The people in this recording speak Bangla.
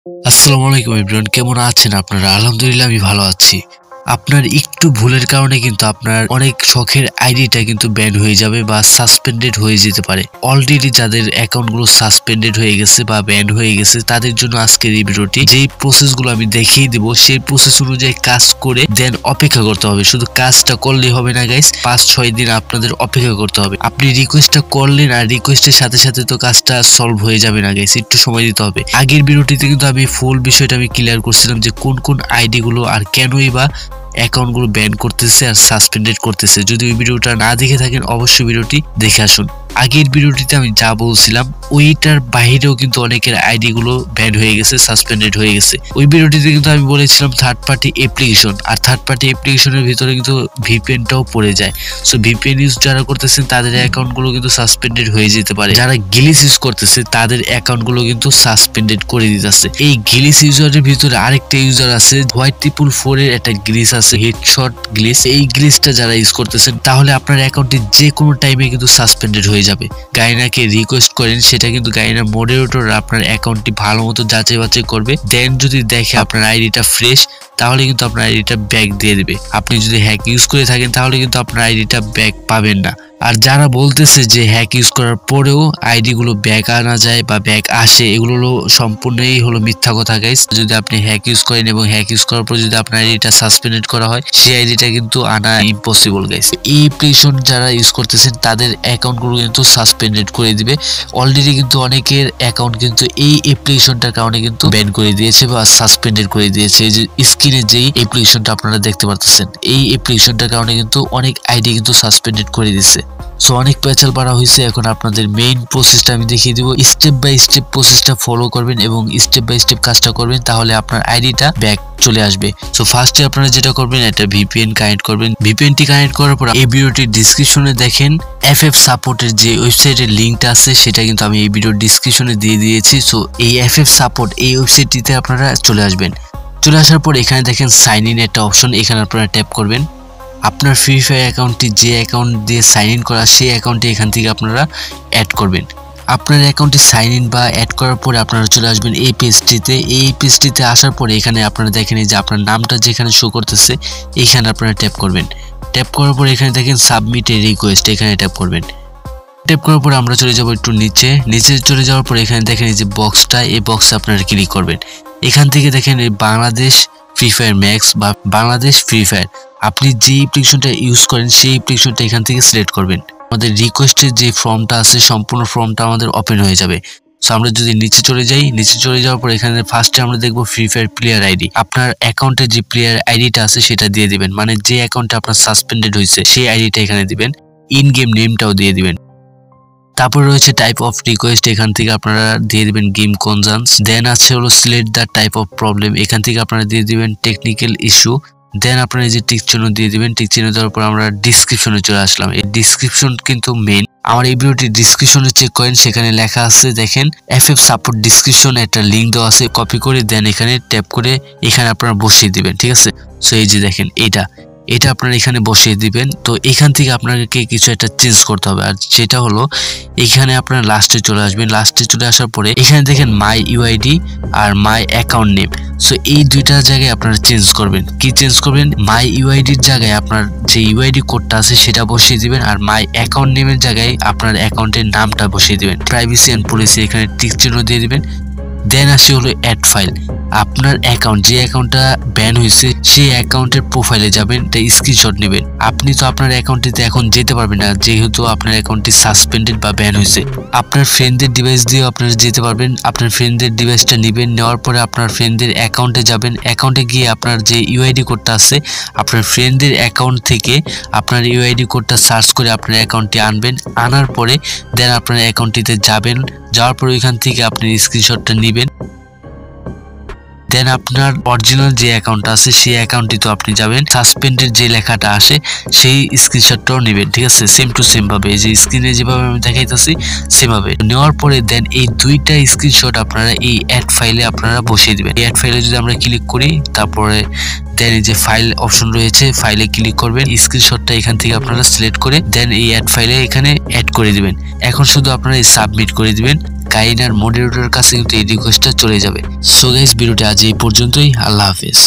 আসসালামু আলাইকুম এভরিওয়ান, কেমন আছেন আপনারা? আলহামদুলিল্লাহ আমি ভালো আছি। আপনার একটু ভুলের কারণে কিন্তু আপনার অনেক শখের আইডিটা কিন্তু ব্যান হয়ে যাবে বা সাসপেন্ডেড হয়ে যেতে পারে। অলরেডি যাদের অ্যাকাউন্টগুলো সাসপেন্ডেড হয়ে গেছে বা ব্যান হয়ে গেছে তাদের জন্য আজকের এই ভিডিওটি। যেই প্রসেসগুলো আমি দেখিয়ে দিব সেই প্রসেস অনুযায়ী কাজ করে দেন অপেক্ষা করতে হবে। শুধু কাজটা করলেই হবে না গাইস, 5-6 দিন আপনাদের অপেক্ষা করতে হবে। আপনি রিকোয়েস্টটা করলেন আর রিকোয়েস্টের সাথে সাথে তো কাজটা সলভ হয়ে যাবে না গাইস, একটু সময় দিতে হবে। আগের ভিডিওটিতে কিন্তু আমি ফুল বিষয়টা আমি ক্লিয়ার করছিলাম যে কোন কোন আইডি গুলো আর কেনই বা অ্যাকাউন্টগুলো ব্যান করতেছে আর সাসপেন্ডেড করতেছে। যদি ওই ভিডিওটা না দেখে থাকেন অবশ্যই ভিডিওটি দেখে আসুন। আগের ভিডিওটিতে আমি যা বলছিলাম ওইটার বাইরেও কিন্তু অনেকের আইডি গুলো ব্যান হয়ে গেছে, সাসপেন্ডেড হয়ে গেছে। ওই ভিডিওটিতে কিন্তু আমি বলেছিলাম থার্ড পার্টি অ্যাপ্লিকেশন, আর থার্ড পার্টি অ্যাপ্লিকেশনের ভিতরে কিন্তু ভিপিএনটাও পড়ে যায়। সো ভিপিএন ইউজ যারা করতেছেন তাদের অ্যাকাউন্ট গুলো কিন্তু সাসপেন্ডেড হয়ে যেতে পারে। যারা গিলিস ইউজ করতেছে তাদের অ্যাকাউন্ট গুলো কিন্তু সাসপেন্ডেড করে দিতেছে। এই গিলিস ইউজারের ভিতরে আরেকটা ইউজার আছে, হোয়াইট444 এর একটা গ্লিচ আছে, হেডশট গ্লিচ। এই গ্লিচটা যারা ইউজ করতেছেন তাহলে আপনার অ্যাকাউন্টে যে কোনো টাইমে কিন্তু সাসপেন্ডেড হয়ে যাবে। গায়নাকে রিকোয়েস্ট করেন, সেটা কিন্তু গায়না মডারেটর আপনার অ্যাকাউন্টটি ভালো মতো যাচাই বাছাই করবে। দেন যদি দেখে আপনার আইডিটা ফ্রেশ তাহলে কিন্তু আপনার আইডিটা ব্যাক দিয়ে দিবে। আপনি যদি হ্যাক ইউজ করে থাকেন তাহলে কিন্তু আপনার আইডিটা ব্যাক পাবেন না। আর যারা বলতেছে যে হ্যাক ইউজ করার পরেও আইডি গুলো ব্যাক আনা যায় বা ব্যাক আসে, এগুলো হলো সম্পূর্ণই হলো মিথ্যা কথা গাইস। যদি আপনি হ্যাক ইউজ করেন এবং হ্যাক ইউজ করার পর যদি আপনার আইডিটা সাসপেন্ডেড করা হয় সেই আইডিটা কিন্তু আনা ইম্পসিবল গাইস। এই অ্যাপ্লিকেশন যারা ইউজ করতেছেন তাদের অ্যাকাউন্ট গুলো কিন্তু সাসপেন্ডেড করে দিবে। অলরেডি কিন্তু অনেকের অ্যাকাউন্ট কিন্তু এই অ্যাপ্লিকেশনটার কারণে কিন্তু ব্যান করে দিয়েছে বা সাসপেন্ডেড করে দিয়েছে। এই যে স্ক্রিনে যেই অ্যাপ্লিকেশনটা আপনারা দেখতে পারতেছেন এই অ্যাপ্লিকেশনটার কারণে কিন্তু অনেক আইডি কিন্তু সাসপেন্ডেড করে দিচ্ছে। সো অনেক পেঁচাল পাড়া হয়েছে। এখন আপনাদের মেইন প্রসেসটা আমি দেখিয়ে দিব। স্টেপ বাই স্টেপ প্রসেসটা ফলো করবেন এবং স্টেপ বাই স্টেপ কাজটা করবেন, তাহলে আপনার আইডিটা ব্যাক চলে আসবে। সো ফার্স্টে আপনারা যেটা করবেন একটা ভিপিএন কানেক্ট করবেন। ভিপিএনটি কানেক্ট করার পর এই ভিডিওটির ডিসক্রিপশনে দেখেন এফএফ সাপোর্টের যে ওয়েবসাইটের লিঙ্কটা আছে সেটা কিন্তু আমি এই ভিডিওর ডিসক্রিপশনে দিয়ে দিয়েছি। সো এই এফএফ সাপোর্ট এই ওয়েবসাইটটিতে আপনারা চলে আসবেন। চলে আসার পর এখানে দেখেন সাইন ইন একটা অপশন, এখানে আপনারা ট্যাপ করবেন। আপনার ফ্রি ফায়ার অ্যাকাউন্টটি যে অ্যাকাউন্ট দিয়ে সাইন ইন করা সেই অ্যাকাউন্টটি এখান থেকে আপনারা অ্যাড করবেন। আপনার অ্যাকাউন্টে সাইন ইন বা অ্যাড করার পরে আপনারা চলে আসবেন এই পেজটিতে। এই পেজটিতে আসার পরে এখানে আপনারা দেখেন যে আপনার নামটা যেখানে শো করতেছে এইখানে আপনারা ট্যাপ করবেন। ট্যাপ করার পরে এখানে দেখেন সাবমিট এ রিকোয়েস্ট, এখানে ট্যাপ করবেন। ট্যাপ করার পরে আমরা চলে যাব একটু নিচে চলে যাওয়ার পরে এখানে দেখেন এই যে বক্সটা, এই বক্সে আপনারা ক্লিক করবেন। এখান থেকে দেখেন এই বাংলাদেশ ফ্রি ফায়ার ম্যাক্স বা বাংলাদেশ ফ্রি ফায়ার, আপনি যে অ্যাপ্লিকেশনটা ইউজ করেন সেই অ্যাপ্লিকেশনটা এখান থেকে সিলেক্ট করবেন। আমাদের রিকোয়েস্টের যে ফর্মটা আছে সম্পূর্ণ ফর্মটা আমাদের ওপেন হয়ে যাবে। সো আমরা যদি নিচে চলে যাই, নিচে চলে যাওয়ার পর এখানে ফার্স্টে আমরা দেখবো ফ্রি ফায়ার প্লেয়ার আইডি। আপনার অ্যাকাউন্টে যে প্লেয়ার আইডিটা আছে সেটা দিয়ে দিবেন, মানে যে অ্যাকাউন্টে আপনার সাসপেন্ডেড হয়েছে সেই আইডিটা এখানে দিবেন। ইন গেম নেমটাও দিয়ে দিবেন। তারপর রয়েছে টাইপ অফ রিকোয়েস্ট, এখান থেকে আপনারা দিয়ে দিবেন গেম কনজান্স। দেন আছে হলো select the type of problem, এখান থেকে আপনারা দিয়ে দিবেন টেকনিক্যাল ইস্যু। দেন আপনারা এই যে টিক চিহ্ন দিয়ে দিবেন। টিক চিহ্ন দেওয়ার পর আমরা ডিসক্রিপশনে চলে আসলাম। এই ডিসক্রিপশন কিন্তু মেন। আমার এই ভিডিওটি ডিসক্রিপশনে চেক করেন, সেখানে লেখা আছে দেখেন এফএফ সাপোর্ট ডিসক্রিপশন একটা লিঙ্ক দেওয়া আছে, কপি করে দেন এখানে ট্যাপ করে এখানে আপনারা বসিয়ে দিবেন। ঠিক আছে, সো এই যে দেখেন এটা আপনারা এখানে বসিয়ে দিবেন। তো এখান থেকে আপনাকে কিছু একটা চেঞ্জ করতে হবে, আর যেটা হলো এখানে আপনারা লাস্টে চলে আসবেন। লাস্টে চলে আসার পরে এখানে দেখেন মাই ইউআইডি আর মাই অ্যাকাউন্ট নেম। সো এই দুইটা জায়গায় আপনারা চেঞ্জ করবেন। কি চেঞ্জ করবেন? মাই ইউআইডির জায়গায় আপনার যে ইউআইডি কোডটা আছে সেটা বসিয়ে দিবেন, আর মাই অ্যাকাউন্ট নেমের জায়গায় আপনার অ্যাকাউন্টের নামটা বসিয়ে দিবেন। প্রাইভেসি এন্ড পলিসি এখানে টিক চিহ্ন দিয়ে দিবেন। দেন আসে হলো অ্যাড ফাইল। আপনার অ্যাকাউন্ট যে অ্যাকাউন্টটা ব্যান হয়েছে সেই অ্যাকাউন্টের প্রোফাইলে যাবেন, একটা স্ক্রিনশট নেবেন। আপনি তো আপনার অ্যাকাউন্টটিতে এখন যেতে পারবেন না যেহেতু আপনার অ্যাকাউন্টটি সাসপেন্ডেড বা ব্যান হয়েছে। আপনার ফ্রেন্ডদের ডিভাইস দিয়েও আপনারা যেতে পারবেন। আপনার ফ্রেন্ডদের ডিভাইসটা নেবেন, নেওয়ার পরে আপনার ফ্রেন্ডদের অ্যাকাউন্টে যাবেন। অ্যাকাউন্টে গিয়ে আপনার যে ইউআইডি কোডটা আছে আপনার ফ্রেন্ডদের অ্যাকাউন্ট থেকে আপনার ইউআইডি কোডটা সার্চ করে আপনার অ্যাকাউন্টটি আনবেন। আনার পরে দেন আপনার অ্যাকাউন্টটিতে যাবেন। যাওয়ার পর ওইখান থেকে আপনি স্ক্রিনশটটা নেবেন। দেন আপনার অরিজিনাল যে অ্যাকাউন্ট আছে সেই অ্যাকাউন্টে তো আপনি যাবেন, সাসপেন্ডেড যে লেখাটা আসে সেই স্ক্রিনশটটাও নেবেন। ঠিক আছে, সেম টু সেম ভাবে এই যে স্ক্রিনে যেভাবে আমি দেখাইতেছি সেভাবে নেওয়ার পরে দেন এই দুইটা স্ক্রিনশট আপনারা এই অ্যাড ফাইলে আপনারা বসিয়ে দিবেন। এই অ্যাড ফাইলে যদি আমরা ক্লিক করি তারপরে দেন এই যে ফাইল অপশন রয়েছে ফাইলে ক্লিক করবেন। স্ক্রিনশটটা এখান থেকে আপনারা সিলেক্ট করে দেন এই অ্যাড ফাইলে এখানে অ্যাড করে দিবেন। এখন শুধু আপনারা এই সাবমিট করে দিবেন, গাইনার মডারেটরের কাছে কিন্তু এই রিকোয়েস্টটা চলে যাবে। সো গাইস, ভিডিওটি আজ এই পর্যন্তই। আল্লাহ হাফেজ।